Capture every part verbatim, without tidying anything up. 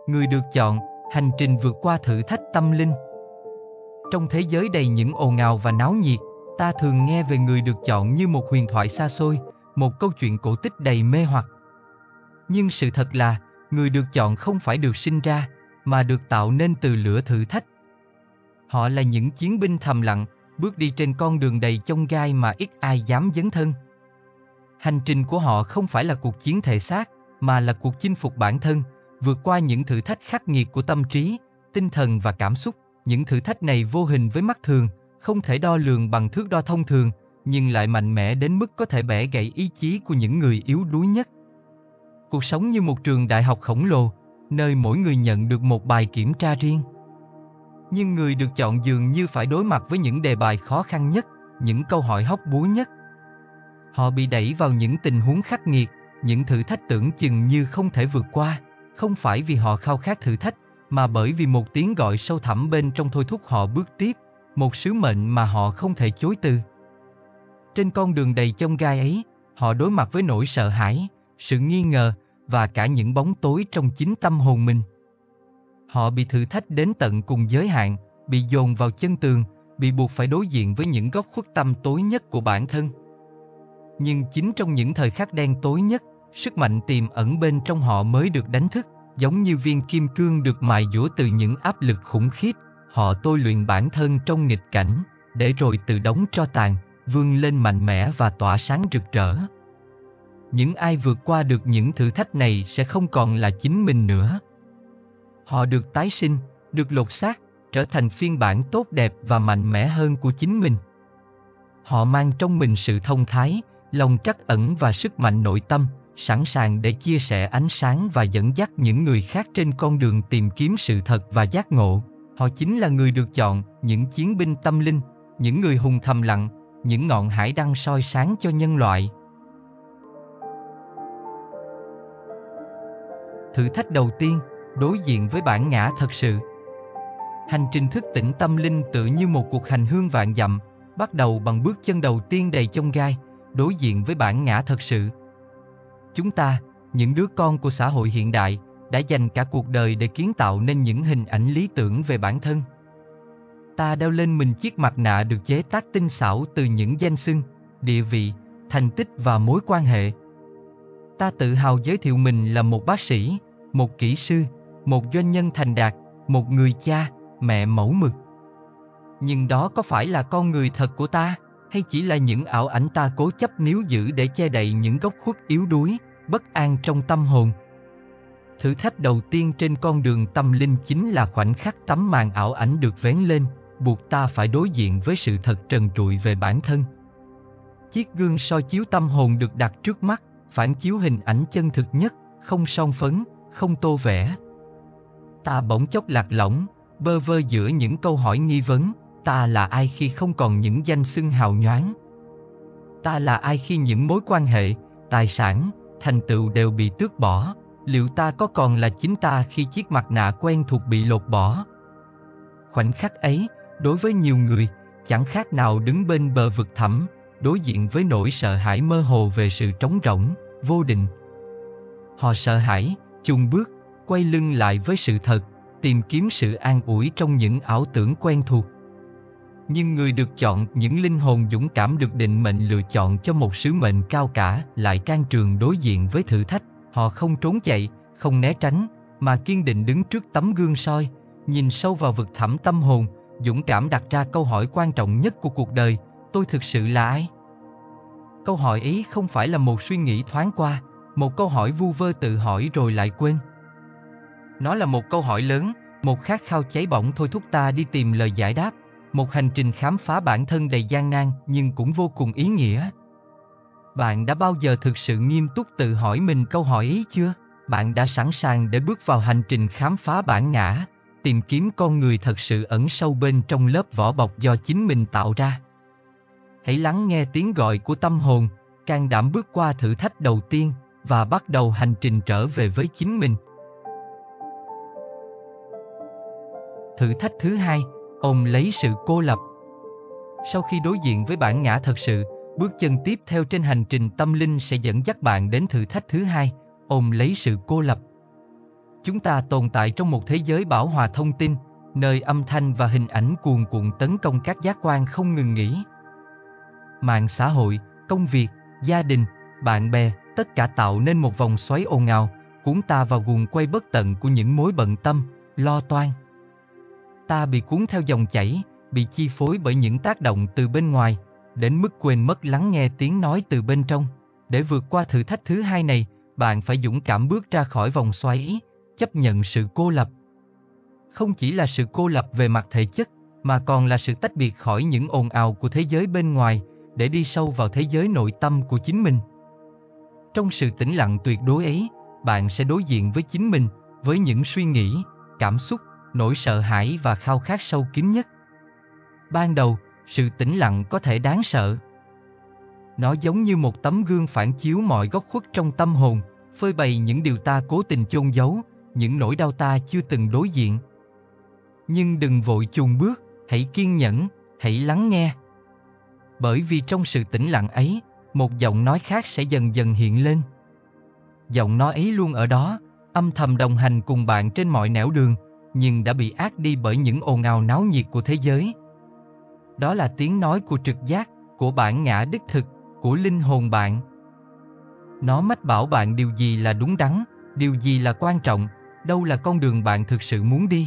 Người được chọn, hành trình vượt qua thử thách tâm linh. Trong thế giới đầy những ồn ào và náo nhiệt, ta thường nghe về người được chọn như một huyền thoại xa xôi, một câu chuyện cổ tích đầy mê hoặc. Nhưng sự thật là, người được chọn không phải được sinh ra, mà được tạo nên từ lửa thử thách. Họ là những chiến binh thầm lặng, bước đi trên con đường đầy chông gai mà ít ai dám dấn thân. Hành trình của họ không phải là cuộc chiến thể xác, mà là cuộc chinh phục bản thân, vượt qua những thử thách khắc nghiệt của tâm trí, tinh thần và cảm xúc. Những thử thách này vô hình với mắt thường, không thể đo lường bằng thước đo thông thường, nhưng lại mạnh mẽ đến mức có thể bẻ gãy ý chí của những người yếu đuối nhất. Cuộc sống như một trường đại học khổng lồ, nơi mỗi người nhận được một bài kiểm tra riêng. Nhưng người được chọn dường như phải đối mặt với những đề bài khó khăn nhất, những câu hỏi hóc búa nhất. Họ bị đẩy vào những tình huống khắc nghiệt, những thử thách tưởng chừng như không thể vượt qua, không phải vì họ khao khát thử thách, mà bởi vì một tiếng gọi sâu thẳm bên trong thôi thúc họ bước tiếp, một sứ mệnh mà họ không thể chối từ. Trên con đường đầy chông gai ấy, họ đối mặt với nỗi sợ hãi, sự nghi ngờ và cả những bóng tối trong chính tâm hồn mình. Họ bị thử thách đến tận cùng giới hạn, bị dồn vào chân tường, bị buộc phải đối diện với những góc khuất tăm tối nhất của bản thân. Nhưng chính trong những thời khắc đen tối nhất, sức mạnh tiềm ẩn bên trong họ mới được đánh thức, giống như viên kim cương được mài dũa từ những áp lực khủng khiếp. Họ tôi luyện bản thân trong nghịch cảnh, để rồi từ đống tro tàn, vươn lên mạnh mẽ và tỏa sáng rực rỡ. Những ai vượt qua được những thử thách này sẽ không còn là chính mình nữa. Họ được tái sinh, được lột xác, trở thành phiên bản tốt đẹp và mạnh mẽ hơn của chính mình. Họ mang trong mình sự thông thái, lòng trắc ẩn và sức mạnh nội tâm, sẵn sàng để chia sẻ ánh sáng và dẫn dắt những người khác trên con đường tìm kiếm sự thật và giác ngộ. Họ chính là người được chọn, những chiến binh tâm linh, những người hùng thầm lặng, những ngọn hải đăng soi sáng cho nhân loại. Thử thách đầu tiên, đối diện với bản ngã thật sự. Hành trình thức tỉnh tâm linh tựa như một cuộc hành hương vạn dặm, bắt đầu bằng bước chân đầu tiên đầy chông gai, đối diện với bản ngã thật sự. Chúng ta, những đứa con của xã hội hiện đại, đã dành cả cuộc đời để kiến tạo nên những hình ảnh lý tưởng về bản thân. Ta đeo lên mình chiếc mặt nạ được chế tác tinh xảo từ những danh xưng, địa vị, thành tích và mối quan hệ. Ta tự hào giới thiệu mình là một bác sĩ, một kỹ sư, một doanh nhân thành đạt, một người cha, mẹ mẫu mực. Nhưng đó có phải là con người thật của ta, hay chỉ là những ảo ảnh ta cố chấp níu giữ để che đậy những góc khuất yếu đuối, bất an trong tâm hồn? Thử thách đầu tiên trên con đường tâm linh chính là khoảnh khắc tấm màn ảo ảnh được vén lên, buộc ta phải đối diện với sự thật trần trụi về bản thân. Chiếc gương soi chiếu tâm hồn được đặt trước mắt, phản chiếu hình ảnh chân thực nhất, không son phấn, không tô vẽ. Ta bỗng chốc lạc lõng, bơ vơ giữa những câu hỏi nghi vấn. Ta là ai khi không còn những danh xưng hào nhoáng? Ta là ai khi những mối quan hệ, tài sản, thành tựu đều bị tước bỏ? Liệu ta có còn là chính ta khi chiếc mặt nạ quen thuộc bị lột bỏ? Khoảnh khắc ấy, đối với nhiều người, chẳng khác nào đứng bên bờ vực thẳm, đối diện với nỗi sợ hãi mơ hồ về sự trống rỗng, vô định. Họ sợ hãi, chùn bước, quay lưng lại với sự thật, tìm kiếm sự an ủi trong những ảo tưởng quen thuộc. Nhưng người được chọn, những linh hồn dũng cảm được định mệnh lựa chọn cho một sứ mệnh cao cả, lại can trường đối diện với thử thách. Họ không trốn chạy, không né tránh, mà kiên định đứng trước tấm gương soi, nhìn sâu vào vực thẳm tâm hồn, dũng cảm đặt ra câu hỏi quan trọng nhất của cuộc đời: tôi thực sự là ai? Câu hỏi ấy không phải là một suy nghĩ thoáng qua, một câu hỏi vu vơ tự hỏi rồi lại quên. Nó là một câu hỏi lớn, một khát khao cháy bỏng thôi thúc ta đi tìm lời giải đáp, một hành trình khám phá bản thân đầy gian nan nhưng cũng vô cùng ý nghĩa. Bạn đã bao giờ thực sự nghiêm túc tự hỏi mình câu hỏi ấy chưa? Bạn đã sẵn sàng để bước vào hành trình khám phá bản ngã, tìm kiếm con người thật sự ẩn sâu bên trong lớp vỏ bọc do chính mình tạo ra? Hãy lắng nghe tiếng gọi của tâm hồn, can đảm bước qua thử thách đầu tiên và bắt đầu hành trình trở về với chính mình. Thử thách thứ hai, ôm lấy sự cô lập. Sau khi đối diện với bản ngã thật sự, bước chân tiếp theo trên hành trình tâm linh sẽ dẫn dắt bạn đến thử thách thứ hai, ôm lấy sự cô lập. Chúng ta tồn tại trong một thế giới bão hòa thông tin, nơi âm thanh và hình ảnh cuồn cuộn tấn công các giác quan không ngừng nghỉ. Mạng xã hội, công việc, gia đình, bạn bè, tất cả tạo nên một vòng xoáy ồn ào, cuốn ta vào guồng quay bất tận của những mối bận tâm, lo toan. Ta bị cuốn theo dòng chảy, bị chi phối bởi những tác động từ bên ngoài, đến mức quên mất lắng nghe tiếng nói từ bên trong. Để vượt qua thử thách thứ hai này, bạn phải dũng cảm bước ra khỏi vòng xoáy, chấp nhận sự cô lập. Không chỉ là sự cô lập về mặt thể chất, mà còn là sự tách biệt khỏi những ồn ào của thế giới bên ngoài, để đi sâu vào thế giới nội tâm của chính mình. Trong sự tĩnh lặng tuyệt đối ấy, bạn sẽ đối diện với chính mình, với những suy nghĩ, cảm xúc, nỗi sợ hãi và khao khát sâu kín nhất. Ban đầu, sự tĩnh lặng có thể đáng sợ. Nó giống như một tấm gương phản chiếu mọi góc khuất trong tâm hồn, phơi bày những điều ta cố tình chôn giấu, những nỗi đau ta chưa từng đối diện. Nhưng đừng vội chùn bước, hãy kiên nhẫn, hãy lắng nghe. Bởi vì trong sự tĩnh lặng ấy, một giọng nói khác sẽ dần dần hiện lên. Giọng nói ấy luôn ở đó, âm thầm đồng hành cùng bạn trên mọi nẻo đường, nhưng đã bị át đi bởi những ồn ào náo nhiệt của thế giới. Đó là tiếng nói của trực giác, của bản ngã đích thực, của linh hồn bạn. Nó mách bảo bạn điều gì là đúng đắn, điều gì là quan trọng, đâu là con đường bạn thực sự muốn đi.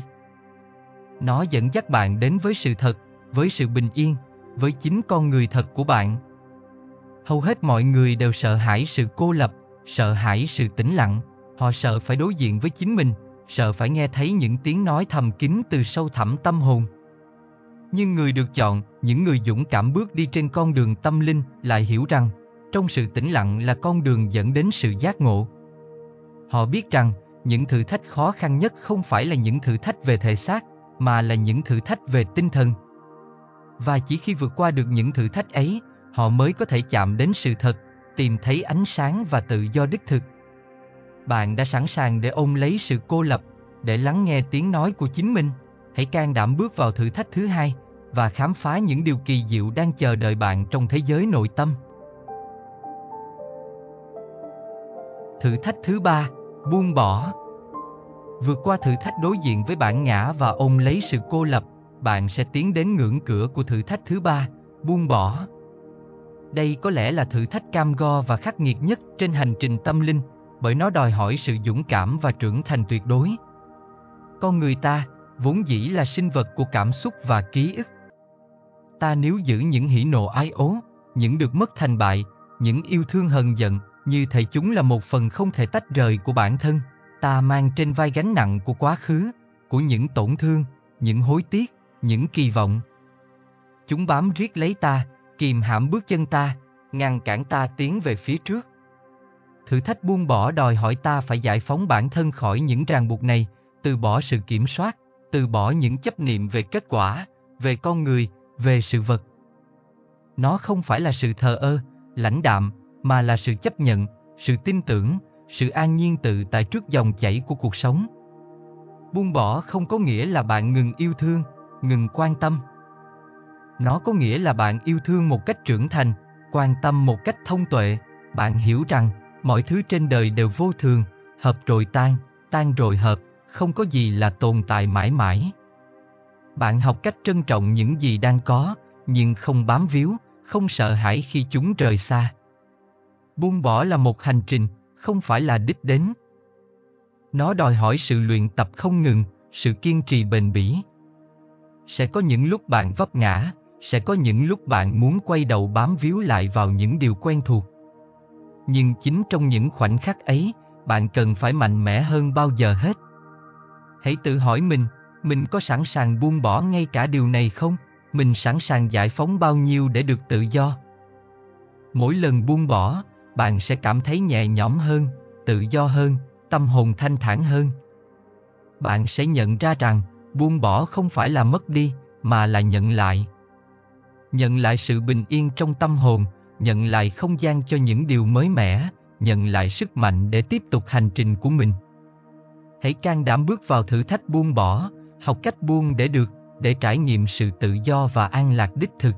Nó dẫn dắt bạn đến với sự thật, với sự bình yên, với chính con người thật của bạn. Hầu hết mọi người đều sợ hãi sự cô lập, sợ hãi sự tĩnh lặng. Họ sợ phải đối diện với chính mình, sợ phải nghe thấy những tiếng nói thầm kín từ sâu thẳm tâm hồn. Nhưng người được chọn, những người dũng cảm bước đi trên con đường tâm linh lại hiểu rằng, trong sự tĩnh lặng là con đường dẫn đến sự giác ngộ. Họ biết rằng, những thử thách khó khăn nhất không phải là những thử thách về thể xác, mà là những thử thách về tinh thần. Và chỉ khi vượt qua được những thử thách ấy, họ mới có thể chạm đến sự thật, tìm thấy ánh sáng và tự do đích thực. Bạn đã sẵn sàng để ôm lấy sự cô lập, để lắng nghe tiếng nói của chính mình. Hãy can đảm bước vào thử thách thứ hai và khám phá những điều kỳ diệu đang chờ đợi bạn trong thế giới nội tâm. Thử thách thứ ba, buông bỏ. Vượt qua thử thách đối diện với bản ngã và ôm lấy sự cô lập, bạn sẽ tiến đến ngưỡng cửa của thử thách thứ ba, buông bỏ. Đây có lẽ là thử thách cam go và khắc nghiệt nhất trên hành trình tâm linh, bởi nó đòi hỏi sự dũng cảm và trưởng thành tuyệt đối. Con người ta vốn dĩ là sinh vật của cảm xúc và ký ức. Ta níu giữ những hỉ nộ ái ố, những được mất thành bại, những yêu thương hờn giận, như thể chúng là một phần không thể tách rời của bản thân. Ta mang trên vai gánh nặng của quá khứ, của những tổn thương, những hối tiếc, những kỳ vọng. Chúng bám riết lấy ta, kìm hãm bước chân ta, ngăn cản ta tiến về phía trước. Thử thách buông bỏ đòi hỏi ta phải giải phóng bản thân khỏi những ràng buộc này, từ bỏ sự kiểm soát, từ bỏ những chấp niệm về kết quả, về con người, về sự vật. Nó không phải là sự thờ ơ, lãnh đạm, mà là sự chấp nhận, sự tin tưởng, sự an nhiên tự tại trước dòng chảy của cuộc sống. Buông bỏ không có nghĩa là bạn ngừng yêu thương, ngừng quan tâm. Nó có nghĩa là bạn yêu thương một cách trưởng thành, quan tâm một cách thông tuệ. Bạn hiểu rằng mọi thứ trên đời đều vô thường, hợp rồi tan, tan rồi hợp, không có gì là tồn tại mãi mãi. Bạn học cách trân trọng những gì đang có, nhưng không bám víu, không sợ hãi khi chúng rời xa. Buông bỏ là một hành trình, không phải là đích đến. Nó đòi hỏi sự luyện tập không ngừng, sự kiên trì bền bỉ. Sẽ có những lúc bạn vấp ngã, sẽ có những lúc bạn muốn quay đầu bám víu lại vào những điều quen thuộc. Nhưng chính trong những khoảnh khắc ấy, bạn cần phải mạnh mẽ hơn bao giờ hết. Hãy tự hỏi mình, mình có sẵn sàng buông bỏ ngay cả điều này không? Mình sẵn sàng giải phóng bao nhiêu để được tự do? Mỗi lần buông bỏ, bạn sẽ cảm thấy nhẹ nhõm hơn, tự do hơn, tâm hồn thanh thản hơn. Bạn sẽ nhận ra rằng, buông bỏ không phải là mất đi, mà là nhận lại. Nhận lại sự bình yên trong tâm hồn, nhận lại không gian cho những điều mới mẻ, nhận lại sức mạnh để tiếp tục hành trình của mình. Hãy can đảm bước vào thử thách buông bỏ, học cách buông để được, để trải nghiệm sự tự do và an lạc đích thực.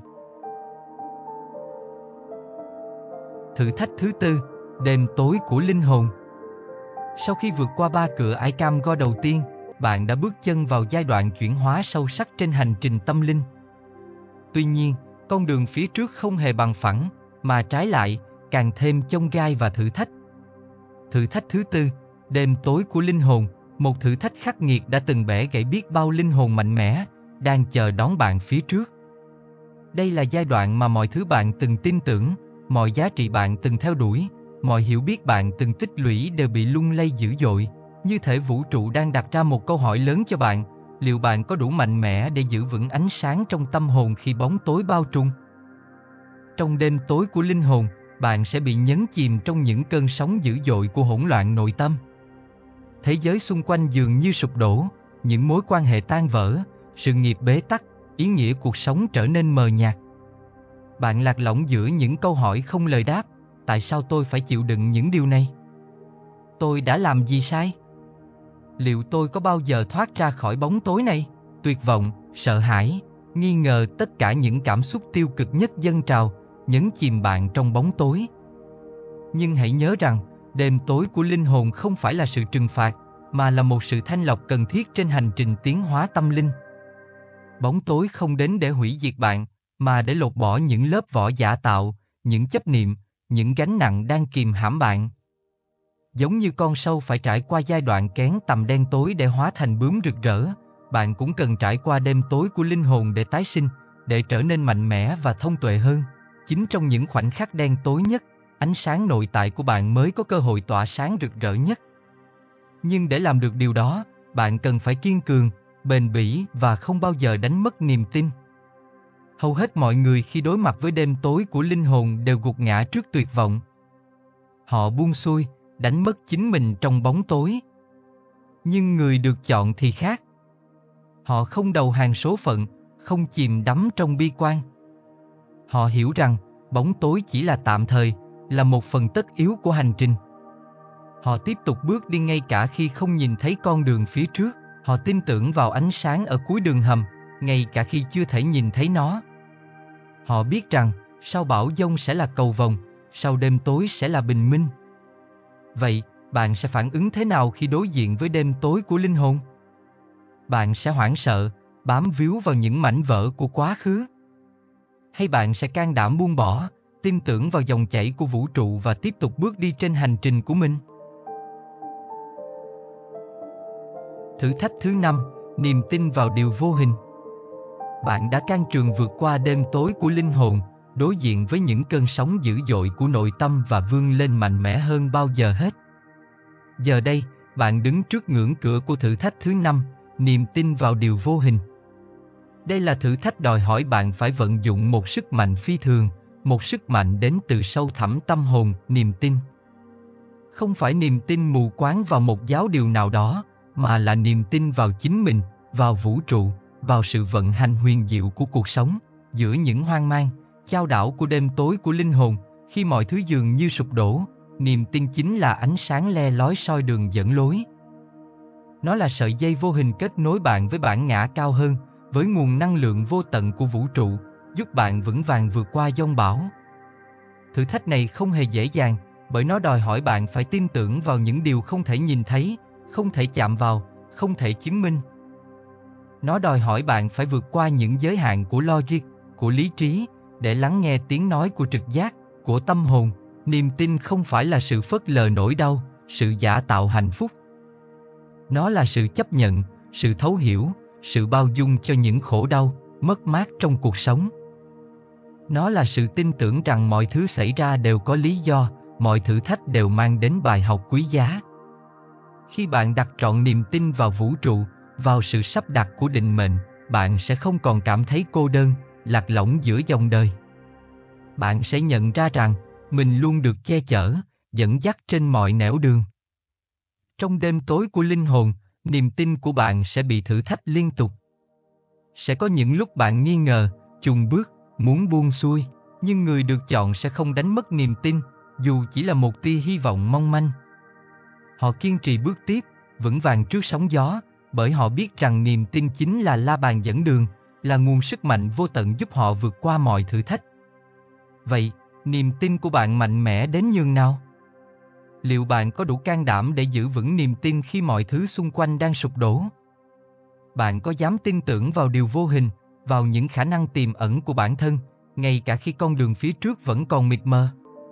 Thử thách thứ tư, đêm tối của linh hồn. Sau khi vượt qua ba cửa ải cam go đầu tiên, bạn đã bước chân vào giai đoạn chuyển hóa sâu sắc trên hành trình tâm linh. Tuy nhiên, con đường phía trước không hề bằng phẳng, mà trái lại, càng thêm chông gai và thử thách. Thử thách thứ tư, đêm tối của linh hồn, một thử thách khắc nghiệt đã từng bẻ gãy biết bao linh hồn mạnh mẽ, đang chờ đón bạn phía trước. Đây là giai đoạn mà mọi thứ bạn từng tin tưởng, mọi giá trị bạn từng theo đuổi, mọi hiểu biết bạn từng tích lũy đều bị lung lay dữ dội. Như thể vũ trụ đang đặt ra một câu hỏi lớn cho bạn, liệu bạn có đủ mạnh mẽ để giữ vững ánh sáng trong tâm hồn khi bóng tối bao trùm? Trong đêm tối của linh hồn, bạn sẽ bị nhấn chìm trong những cơn sóng dữ dội của hỗn loạn nội tâm. Thế giới xung quanh dường như sụp đổ, những mối quan hệ tan vỡ, sự nghiệp bế tắc, ý nghĩa cuộc sống trở nên mờ nhạt. Bạn lạc lõng giữa những câu hỏi không lời đáp. Tại sao tôi phải chịu đựng những điều này? Tôi đã làm gì sai? Liệu tôi có bao giờ thoát ra khỏi bóng tối này? Tuyệt vọng, sợ hãi, nghi ngờ, tất cả những cảm xúc tiêu cực nhất dâng trào, nhấn chìm bạn trong bóng tối. Nhưng hãy nhớ rằng, đêm tối của linh hồn không phải là sự trừng phạt, mà là một sự thanh lọc cần thiết trên hành trình tiến hóa tâm linh. Bóng tối không đến để hủy diệt bạn, mà để lột bỏ những lớp vỏ giả tạo, những chấp niệm, những gánh nặng đang kìm hãm bạn. Giống như con sâu phải trải qua giai đoạn kén tầm đen tối để hóa thành bướm rực rỡ, bạn cũng cần trải qua đêm tối của linh hồn để tái sinh, để trở nên mạnh mẽ và thông tuệ hơn. Chính trong những khoảnh khắc đen tối nhất, ánh sáng nội tại của bạn mới có cơ hội tỏa sáng rực rỡ nhất. Nhưng để làm được điều đó, bạn cần phải kiên cường, bền bỉ và không bao giờ đánh mất niềm tin. Hầu hết mọi người khi đối mặt với đêm tối của linh hồn đều gục ngã trước tuyệt vọng. Họ buông xuôi, đánh mất chính mình trong bóng tối. Nhưng người được chọn thì khác. Họ không đầu hàng số phận, không chìm đắm trong bi quan. Họ hiểu rằng bóng tối chỉ là tạm thời, là một phần tất yếu của hành trình. Họ tiếp tục bước đi ngay cả khi không nhìn thấy con đường phía trước. Họ tin tưởng vào ánh sáng ở cuối đường hầm, ngay cả khi chưa thể nhìn thấy nó. Họ biết rằng sau bão giông sẽ là cầu vồng, sau đêm tối sẽ là bình minh. Vậy, bạn sẽ phản ứng thế nào khi đối diện với đêm tối của linh hồn? Bạn sẽ hoảng sợ, bám víu vào những mảnh vỡ của quá khứ? Hay bạn sẽ can đảm buông bỏ, tin tưởng vào dòng chảy của vũ trụ và tiếp tục bước đi trên hành trình của mình? Thử thách thứ năm, niềm tin vào điều vô hình. Bạn đã can trường vượt qua đêm tối của linh hồn, đối diện với những cơn sóng dữ dội của nội tâm và vươn lên mạnh mẽ hơn bao giờ hết. Giờ đây, bạn đứng trước ngưỡng cửa của thử thách thứ năm, niềm tin vào điều vô hình. Đây là thử thách đòi hỏi bạn phải vận dụng một sức mạnh phi thường, một sức mạnh đến từ sâu thẳm tâm hồn, niềm tin. Không phải niềm tin mù quáng vào một giáo điều nào đó, mà là niềm tin vào chính mình, vào vũ trụ, vào sự vận hành huyền diệu của cuộc sống. Giữa những hoang mang, chao đảo của đêm tối của linh hồn, khi mọi thứ dường như sụp đổ, niềm tin chính là ánh sáng le lói soi đường dẫn lối. Nó là sợi dây vô hình kết nối bạn với bản ngã cao hơn, với nguồn năng lượng vô tận của vũ trụ, giúp bạn vững vàng vượt qua giông bão. Thử thách này không hề dễ dàng, bởi nó đòi hỏi bạn phải tin tưởng vào những điều không thể nhìn thấy, không thể chạm vào, không thể chứng minh. Nó đòi hỏi bạn phải vượt qua những giới hạn của logic, của lý trí, để lắng nghe tiếng nói của trực giác, của tâm hồn. Niềm tin không phải là sự phớt lờ nỗi đau, sự giả tạo hạnh phúc. Nó là sự chấp nhận, sự thấu hiểu, sự bao dung cho những khổ đau, mất mát trong cuộc sống. Nó là sự tin tưởng rằng mọi thứ xảy ra đều có lý do, mọi thử thách đều mang đến bài học quý giá. Khi bạn đặt trọn niềm tin vào vũ trụ, vào sự sắp đặt của định mệnh, bạn sẽ không còn cảm thấy cô đơn, lạc lõng giữa dòng đời. Bạn sẽ nhận ra rằng mình luôn được che chở, dẫn dắt trên mọi nẻo đường. Trong đêm tối của linh hồn, niềm tin của bạn sẽ bị thử thách liên tục. Sẽ có những lúc bạn nghi ngờ, chùn bước, muốn buông xuôi, nhưng người được chọn sẽ không đánh mất niềm tin, dù chỉ là một tia hy vọng mong manh. Họ kiên trì bước tiếp, vững vàng trước sóng gió, bởi họ biết rằng niềm tin chính là la bàn dẫn đường, là nguồn sức mạnh vô tận giúp họ vượt qua mọi thử thách. Vậy, niềm tin của bạn mạnh mẽ đến nhường nào? Liệu bạn có đủ can đảm để giữ vững niềm tin khi mọi thứ xung quanh đang sụp đổ? Bạn có dám tin tưởng vào điều vô hình, vào những khả năng tiềm ẩn của bản thân, ngay cả khi con đường phía trước vẫn còn mịt mờ?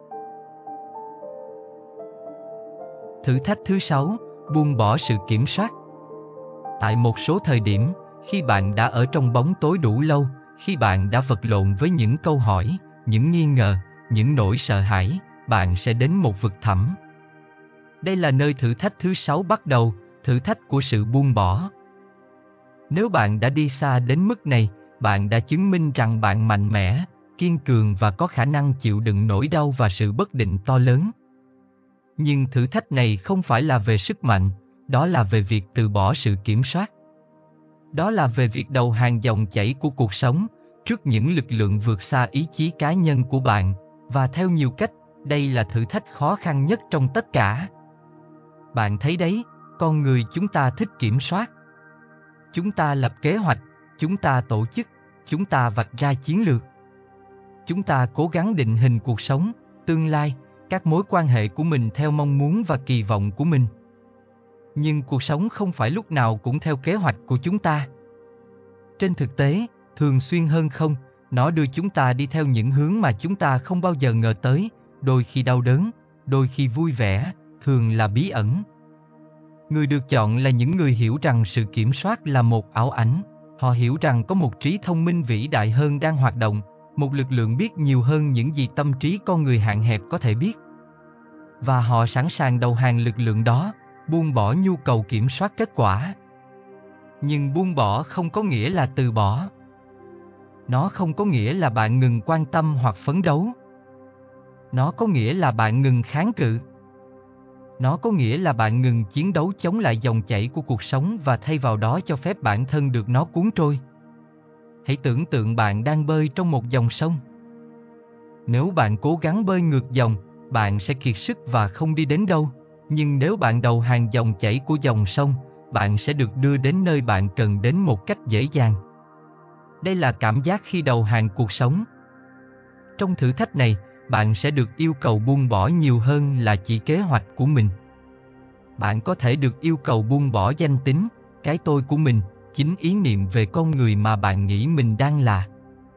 Thử thách thứ sáu, buông bỏ sự kiểm soát. Tại một số thời điểm, khi bạn đã ở trong bóng tối đủ lâu, khi bạn đã vật lộn với những câu hỏi, những nghi ngờ, những nỗi sợ hãi, bạn sẽ đến một vực thẳm. Đây là nơi thử thách thứ sáu bắt đầu, thử thách của sự buông bỏ. Nếu bạn đã đi xa đến mức này, bạn đã chứng minh rằng bạn mạnh mẽ, kiên cường và có khả năng chịu đựng nỗi đau và sự bất định to lớn. Nhưng thử thách này không phải là về sức mạnh, đó là về việc từ bỏ sự kiểm soát. Đó là về việc đầu hàng dòng chảy của cuộc sống, trước những lực lượng vượt xa ý chí cá nhân của bạn, và theo nhiều cách, đây là thử thách khó khăn nhất trong tất cả. Bạn thấy đấy, con người chúng ta thích kiểm soát. Chúng ta lập kế hoạch, chúng ta tổ chức, chúng ta vạch ra chiến lược. Chúng ta cố gắng định hình cuộc sống, tương lai, các mối quan hệ của mình theo mong muốn và kỳ vọng của mình. Nhưng cuộc sống không phải lúc nào cũng theo kế hoạch của chúng ta. Trên thực tế, thường xuyên hơn không, nó đưa chúng ta đi theo những hướng mà chúng ta không bao giờ ngờ tới, đôi khi đau đớn, đôi khi vui vẻ, thường là bí ẩn. Người được chọn là những người hiểu rằng sự kiểm soát là một ảo ảnh. Họ hiểu rằng có một trí thông minh vĩ đại hơn đang hoạt động, một lực lượng biết nhiều hơn những gì tâm trí con người hạn hẹp có thể biết. Và họ sẵn sàng đầu hàng lực lượng đó, buông bỏ nhu cầu kiểm soát kết quả. Nhưng buông bỏ không có nghĩa là từ bỏ. Nó không có nghĩa là bạn ngừng quan tâm hoặc phấn đấu. Nó có nghĩa là bạn ngừng kháng cự. Nó có nghĩa là bạn ngừng chiến đấu chống lại dòng chảy của cuộc sống và thay vào đó cho phép bản thân được nó cuốn trôi. Hãy tưởng tượng bạn đang bơi trong một dòng sông. Nếu bạn cố gắng bơi ngược dòng, bạn sẽ kiệt sức và không đi đến đâu. Nhưng nếu bạn đầu hàng dòng chảy của dòng sông, bạn sẽ được đưa đến nơi bạn cần đến một cách dễ dàng. Đây là cảm giác khi đầu hàng cuộc sống. Trong thử thách này, bạn sẽ được yêu cầu buông bỏ nhiều hơn là chỉ kế hoạch của mình. Bạn có thể được yêu cầu buông bỏ danh tính, cái tôi của mình, chính ý niệm về con người mà bạn nghĩ mình đang là.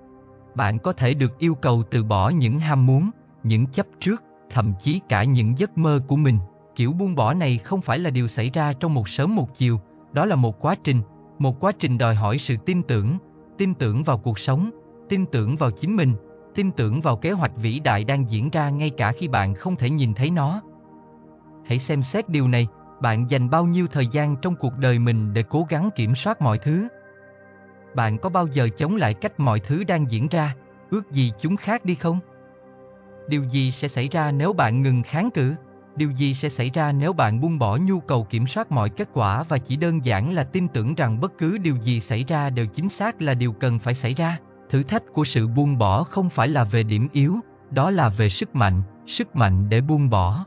Bạn có thể được yêu cầu từ bỏ những ham muốn, những chấp trước, thậm chí cả những giấc mơ của mình. Kiểu buông bỏ này không phải là điều xảy ra trong một sớm một chiều, đó là một quá trình, một quá trình đòi hỏi sự tin tưởng, tin tưởng vào cuộc sống, tin tưởng vào chính mình, tin tưởng vào kế hoạch vĩ đại đang diễn ra ngay cả khi bạn không thể nhìn thấy nó. Hãy xem xét điều này, bạn dành bao nhiêu thời gian trong cuộc đời mình để cố gắng kiểm soát mọi thứ? Bạn có bao giờ chống lại cách mọi thứ đang diễn ra, ước gì chúng khác đi không? Điều gì sẽ xảy ra nếu bạn ngừng kháng cự? Điều gì sẽ xảy ra nếu bạn buông bỏ nhu cầu kiểm soát mọi kết quả và chỉ đơn giản là tin tưởng rằng bất cứ điều gì xảy ra đều chính xác là điều cần phải xảy ra? Thử thách của sự buông bỏ không phải là về điểm yếu, đó là về sức mạnh, sức mạnh để buông bỏ.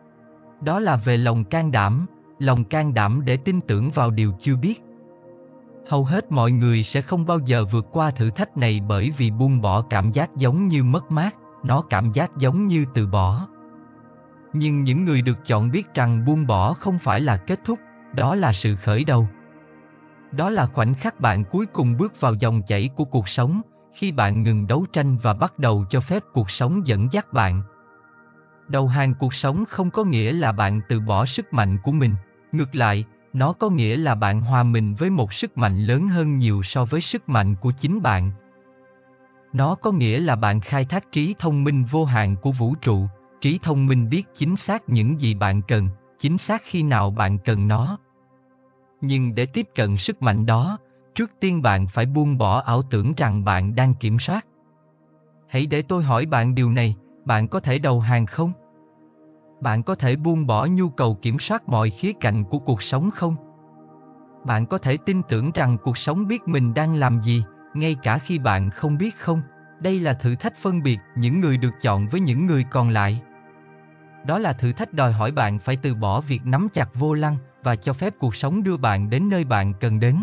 Đó là về lòng can đảm, lòng can đảm để tin tưởng vào điều chưa biết. Hầu hết mọi người sẽ không bao giờ vượt qua thử thách này bởi vì buông bỏ cảm giác giống như mất mát, nó cảm giác giống như từ bỏ. Nhưng những người được chọn biết rằng buông bỏ không phải là kết thúc, đó là sự khởi đầu. Đó là khoảnh khắc bạn cuối cùng bước vào dòng chảy của cuộc sống, khi bạn ngừng đấu tranh và bắt đầu cho phép cuộc sống dẫn dắt bạn. Đầu hàng cuộc sống không có nghĩa là bạn từ bỏ sức mạnh của mình. Ngược lại, nó có nghĩa là bạn hòa mình với một sức mạnh lớn hơn nhiều so với sức mạnh của chính bạn. Nó có nghĩa là bạn khai thác trí thông minh vô hạn của vũ trụ, trí thông minh biết chính xác những gì bạn cần, chính xác khi nào bạn cần nó. Nhưng để tiếp cận sức mạnh đó, trước tiên bạn phải buông bỏ ảo tưởng rằng bạn đang kiểm soát. Hãy để tôi hỏi bạn điều này, bạn có thể đầu hàng không? Bạn có thể buông bỏ nhu cầu kiểm soát mọi khía cạnh của cuộc sống không? Bạn có thể tin tưởng rằng cuộc sống biết mình đang làm gì, ngay cả khi bạn không biết không? Đây là thử thách phân biệt những người được chọn với những người còn lại. Đó là thử thách đòi hỏi bạn phải từ bỏ việc nắm chặt vô lăng và cho phép cuộc sống đưa bạn đến nơi bạn cần đến.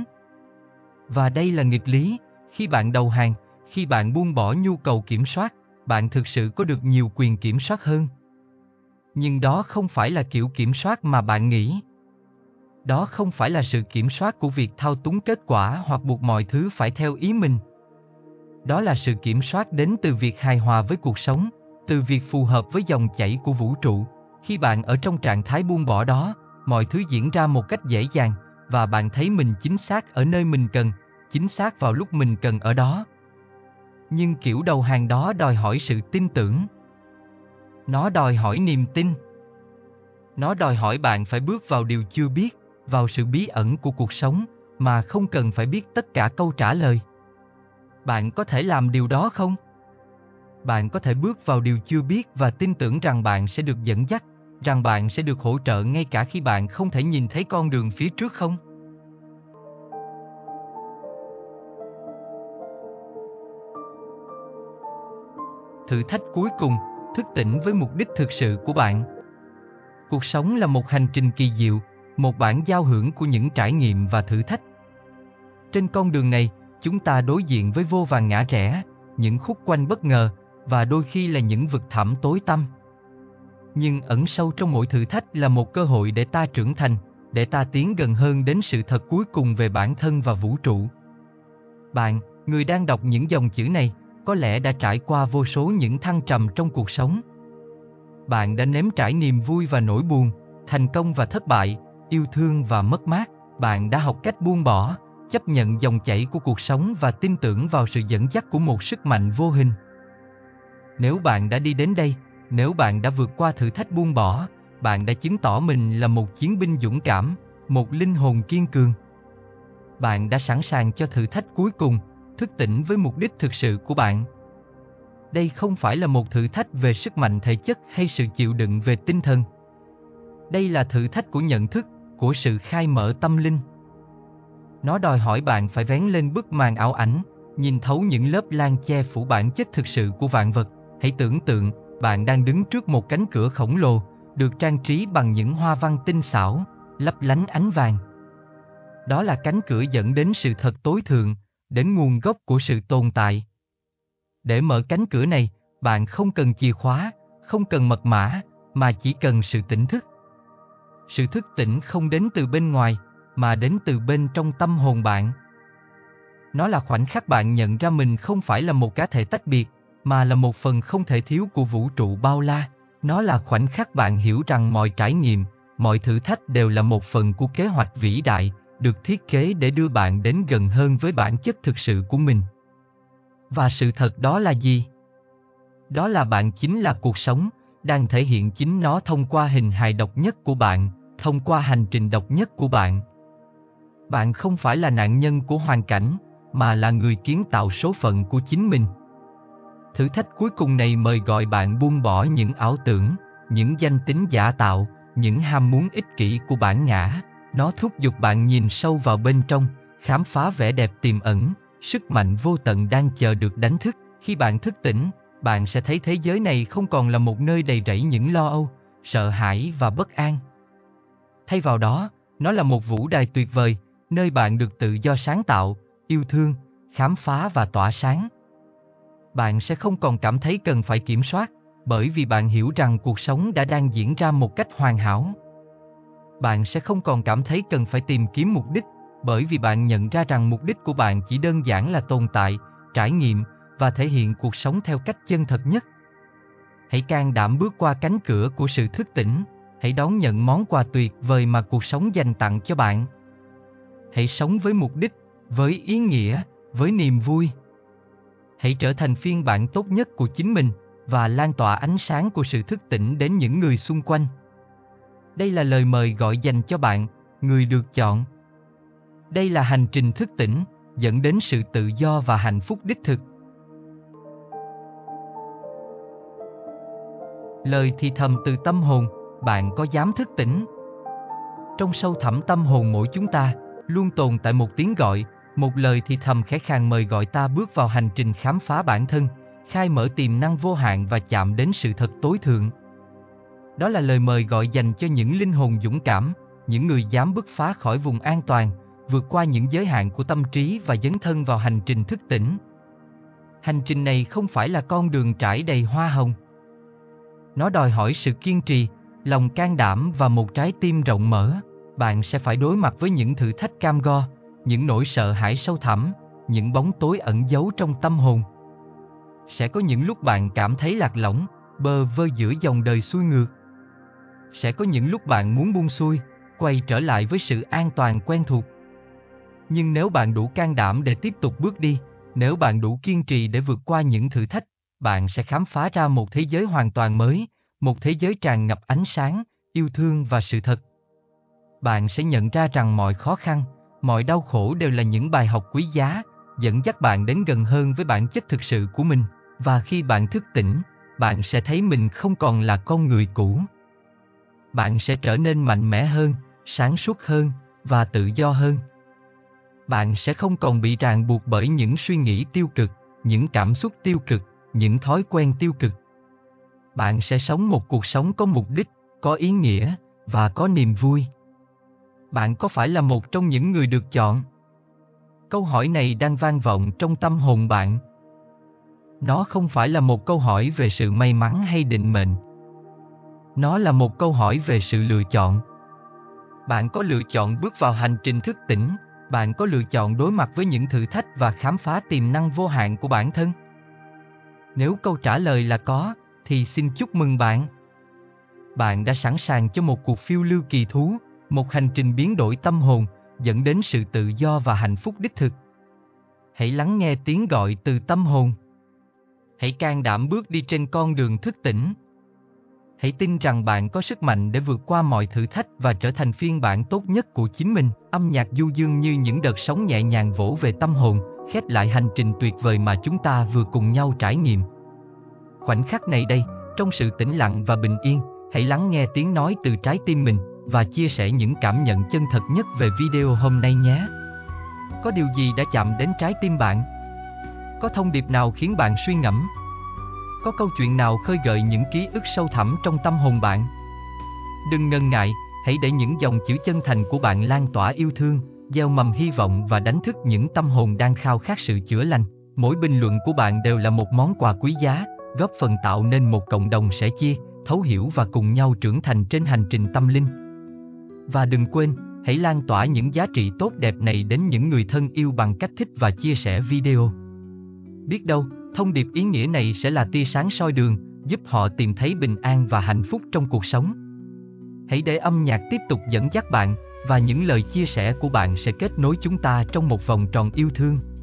Và đây là nghịch lý, khi bạn đầu hàng, khi bạn buông bỏ nhu cầu kiểm soát, bạn thực sự có được nhiều quyền kiểm soát hơn. Nhưng đó không phải là kiểu kiểm soát mà bạn nghĩ. Đó không phải là sự kiểm soát của việc thao túng kết quả hoặc buộc mọi thứ phải theo ý mình. Đó là sự kiểm soát đến từ việc hài hòa với cuộc sống, từ việc phù hợp với dòng chảy của vũ trụ. Khi bạn ở trong trạng thái buông bỏ đó, mọi thứ diễn ra một cách dễ dàng và bạn thấy mình chính xác ở nơi mình cần, chính xác vào lúc mình cần ở đó. Nhưng kiểu đầu hàng đó đòi hỏi sự tin tưởng. Nó đòi hỏi niềm tin. Nó đòi hỏi bạn phải bước vào điều chưa biết, vào sự bí ẩn của cuộc sống mà không cần phải biết tất cả câu trả lời. Bạn có thể làm điều đó không? Bạn có thể bước vào điều chưa biết và tin tưởng rằng bạn sẽ được dẫn dắt, rằng bạn sẽ được hỗ trợ ngay cả khi bạn không thể nhìn thấy con đường phía trước không? Thử thách cuối cùng, thức tỉnh với mục đích thực sự của bạn. Cuộc sống là một hành trình kỳ diệu, một bản giao hưởng của những trải nghiệm và thử thách. Trên con đường này, chúng ta đối diện với vô vàn ngã rẽ, những khúc quanh bất ngờ và đôi khi là những vực thẳm tối tăm. Nhưng ẩn sâu trong mỗi thử thách là một cơ hội để ta trưởng thành, để ta tiến gần hơn đến sự thật cuối cùng về bản thân và vũ trụ. Bạn, người đang đọc những dòng chữ này, có lẽ đã trải qua vô số những thăng trầm trong cuộc sống. Bạn đã nếm trải niềm vui và nỗi buồn, thành công và thất bại, yêu thương và mất mát. Bạn đã học cách buông bỏ, chấp nhận dòng chảy của cuộc sống và tin tưởng vào sự dẫn dắt của một sức mạnh vô hình. Nếu bạn đã đi đến đây, nếu bạn đã vượt qua thử thách buông bỏ, bạn đã chứng tỏ mình là một chiến binh dũng cảm, một linh hồn kiên cường. Bạn đã sẵn sàng cho thử thách cuối cùng, thức tỉnh với mục đích thực sự của bạn. Đây không phải là một thử thách về sức mạnh thể chất hay sự chịu đựng về tinh thần. Đây là thử thách của nhận thức, của sự khai mở tâm linh. Nó đòi hỏi bạn phải vén lên bức màn ảo ảnh, nhìn thấu những lớp lan che phủ bản chất thực sự của vạn vật. Hãy tưởng tượng, bạn đang đứng trước một cánh cửa khổng lồ, được trang trí bằng những hoa văn tinh xảo, lấp lánh ánh vàng. Đó là cánh cửa dẫn đến sự thật tối thượng, đến nguồn gốc của sự tồn tại. Để mở cánh cửa này, bạn không cần chìa khóa, không cần mật mã, mà chỉ cần sự tỉnh thức. Sự thức tỉnh không đến từ bên ngoài, mà đến từ bên trong tâm hồn bạn. Nó là khoảnh khắc bạn nhận ra mình không phải là một cá thể tách biệt, mà là một phần không thể thiếu của vũ trụ bao la. Nó là khoảnh khắc bạn hiểu rằng mọi trải nghiệm, mọi thử thách đều là một phần của kế hoạch vĩ đại, được thiết kế để đưa bạn đến gần hơn với bản chất thực sự của mình. Và sự thật đó là gì? Đó là bạn chính là cuộc sống, đang thể hiện chính nó thông qua hình hài độc nhất của bạn, thông qua hành trình độc nhất của bạn. Bạn không phải là nạn nhân của hoàn cảnh, mà là người kiến tạo số phận của chính mình. Thử thách cuối cùng này mời gọi bạn buông bỏ những ảo tưởng, những danh tính giả tạo, những ham muốn ích kỷ của bản ngã. Nó thúc giục bạn nhìn sâu vào bên trong, khám phá vẻ đẹp tiềm ẩn, sức mạnh vô tận đang chờ được đánh thức. Khi bạn thức tỉnh, bạn sẽ thấy thế giới này không còn là một nơi đầy rẫy những lo âu, sợ hãi và bất an. Thay vào đó, nó là một vũ đài tuyệt vời, nơi bạn được tự do sáng tạo, yêu thương, khám phá và tỏa sáng. Bạn sẽ không còn cảm thấy cần phải kiểm soát, bởi vì bạn hiểu rằng cuộc sống đã đang diễn ra một cách hoàn hảo. Bạn sẽ không còn cảm thấy cần phải tìm kiếm mục đích, bởi vì bạn nhận ra rằng mục đích của bạn chỉ đơn giản là tồn tại, trải nghiệm và thể hiện cuộc sống theo cách chân thật nhất. Hãy can đảm bước qua cánh cửa của sự thức tỉnh, hãy đón nhận món quà tuyệt vời mà cuộc sống dành tặng cho bạn. Hãy sống với mục đích, với ý nghĩa, với niềm vui. Hãy trở thành phiên bản tốt nhất của chính mình và lan tỏa ánh sáng của sự thức tỉnh đến những người xung quanh. Đây là lời mời gọi dành cho bạn, người được chọn. Đây là hành trình thức tỉnh, dẫn đến sự tự do và hạnh phúc đích thực. Lời thì thầm từ tâm hồn, bạn có dám thức tỉnh? Trong sâu thẳm tâm hồn mỗi chúng ta, luôn tồn tại một tiếng gọi, một lời thì thầm khẽ khàng mời gọi ta bước vào hành trình khám phá bản thân, khai mở tiềm năng vô hạn và chạm đến sự thật tối thượng. Đó là lời mời gọi dành cho những linh hồn dũng cảm, những người dám bứt phá khỏi vùng an toàn, vượt qua những giới hạn của tâm trí và dấn thân vào hành trình thức tỉnh. Hành trình này không phải là con đường trải đầy hoa hồng. Nó đòi hỏi sự kiên trì, lòng can đảm và một trái tim rộng mở. Bạn sẽ phải đối mặt với những thử thách cam go, những nỗi sợ hãi sâu thẳm, những bóng tối ẩn giấu trong tâm hồn. Sẽ có những lúc bạn cảm thấy lạc lõng, bơ vơ giữa dòng đời xuôi ngược. Sẽ có những lúc bạn muốn buông xuôi, quay trở lại với sự an toàn quen thuộc. Nhưng nếu bạn đủ can đảm để tiếp tục bước đi, nếu bạn đủ kiên trì để vượt qua những thử thách, bạn sẽ khám phá ra một thế giới hoàn toàn mới, một thế giới tràn ngập ánh sáng, yêu thương và sự thật. Bạn sẽ nhận ra rằng mọi khó khăn, mọi đau khổ đều là những bài học quý giá, dẫn dắt bạn đến gần hơn với bản chất thực sự của mình. Và khi bạn thức tỉnh, bạn sẽ thấy mình không còn là con người cũ. Bạn sẽ trở nên mạnh mẽ hơn, sáng suốt hơn và tự do hơn. Bạn sẽ không còn bị ràng buộc bởi những suy nghĩ tiêu cực, những cảm xúc tiêu cực, những thói quen tiêu cực. Bạn sẽ sống một cuộc sống có mục đích, có ý nghĩa và có niềm vui. Bạn có phải là một trong những người được chọn? Câu hỏi này đang vang vọng trong tâm hồn bạn. Nó không phải là một câu hỏi về sự may mắn hay định mệnh. Nó là một câu hỏi về sự lựa chọn. Bạn có lựa chọn bước vào hành trình thức tỉnh, bạn có lựa chọn đối mặt với những thử thách và khám phá tiềm năng vô hạn của bản thân. Nếu câu trả lời là có, thì xin chúc mừng bạn. Bạn đã sẵn sàng cho một cuộc phiêu lưu kỳ thú, một hành trình biến đổi tâm hồn, dẫn đến sự tự do và hạnh phúc đích thực. Hãy lắng nghe tiếng gọi từ tâm hồn. Hãy can đảm bước đi trên con đường thức tỉnh. Hãy tin rằng bạn có sức mạnh để vượt qua mọi thử thách và trở thành phiên bản tốt nhất của chính mình. Âm nhạc du dương như những đợt sóng nhẹ nhàng vỗ về tâm hồn, khép lại hành trình tuyệt vời mà chúng ta vừa cùng nhau trải nghiệm. Khoảnh khắc này đây, trong sự tĩnh lặng và bình yên, hãy lắng nghe tiếng nói từ trái tim mình và chia sẻ những cảm nhận chân thật nhất về video hôm nay nhé. Có điều gì đã chạm đến trái tim bạn? Có thông điệp nào khiến bạn suy ngẫm? Có câu chuyện nào khơi gợi những ký ức sâu thẳm trong tâm hồn bạn? Đừng ngần ngại, hãy để những dòng chữ chân thành của bạn lan tỏa yêu thương, gieo mầm hy vọng và đánh thức những tâm hồn đang khao khát sự chữa lành. Mỗi bình luận của bạn đều là một món quà quý giá, góp phần tạo nên một cộng đồng sẻ chia, thấu hiểu và cùng nhau trưởng thành trên hành trình tâm linh. Và đừng quên, hãy lan tỏa những giá trị tốt đẹp này đến những người thân yêu bằng cách thích và chia sẻ video. Biết đâu, thông điệp ý nghĩa này sẽ là tia sáng soi đường, giúp họ tìm thấy bình an và hạnh phúc trong cuộc sống. Hãy để âm nhạc tiếp tục dẫn dắt bạn, và những lời chia sẻ của bạn sẽ kết nối chúng ta trong một vòng tròn yêu thương.